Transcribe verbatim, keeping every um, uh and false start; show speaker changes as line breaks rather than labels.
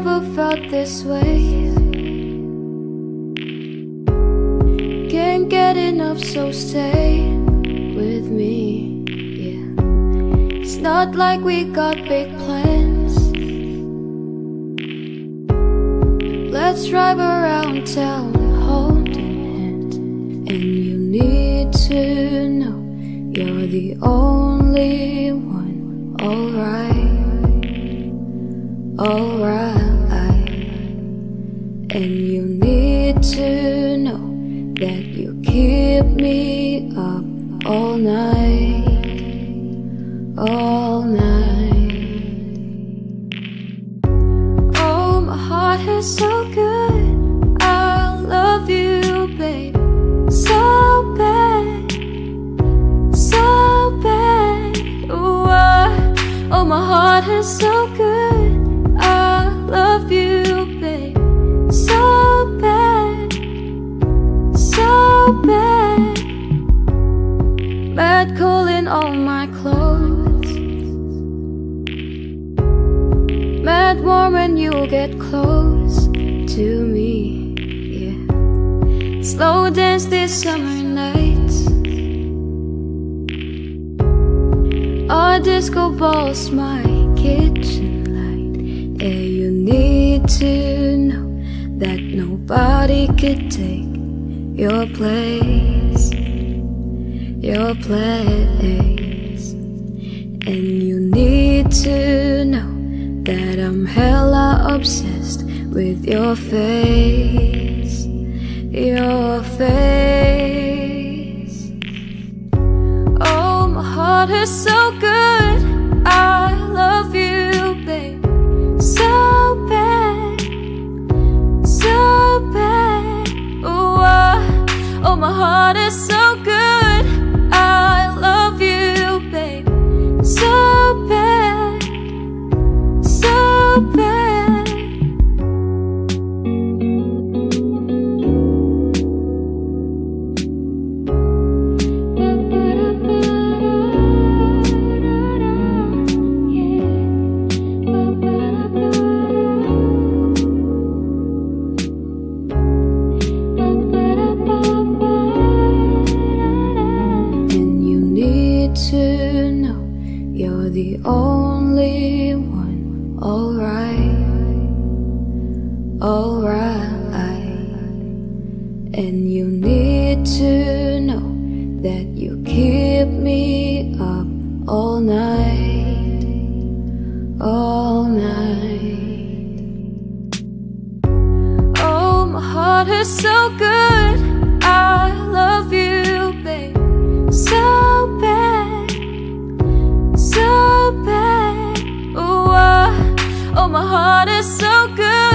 never felt this way. Can't get enough, so stay with me, yeah. It's not like we got big plans. Let's drive around town holding hands. And you need to know you're the only one. Alright, alright. And you need to know that you keep me up all night, all night. Oh, my heart is so good, I love you, babe, so bad, so bad. Ooh, I, oh, my heart is so good, I love you, babe, so bad, so bad. Bad calling all my clothes, mad warm when you get close to me, yeah. Slow dance these summer nights, our disco ball's my kitchen light. Yeah, you need to know that nobody could take your place, your place. And you need to know that I'm hella obsessed with your face, your face. Oh, my heart is so good, I love you, babe, so bad, so bad. Ooh, I, oh, my heart is so good, I love you, babe, so bad, so bad. To know you're the only one. Alright, alright. And you need to know that you keep me up all night, all night. Oh, my heart is so good, I love you, babe, so bad, so bad. Ooh, I, oh, my heart is so good.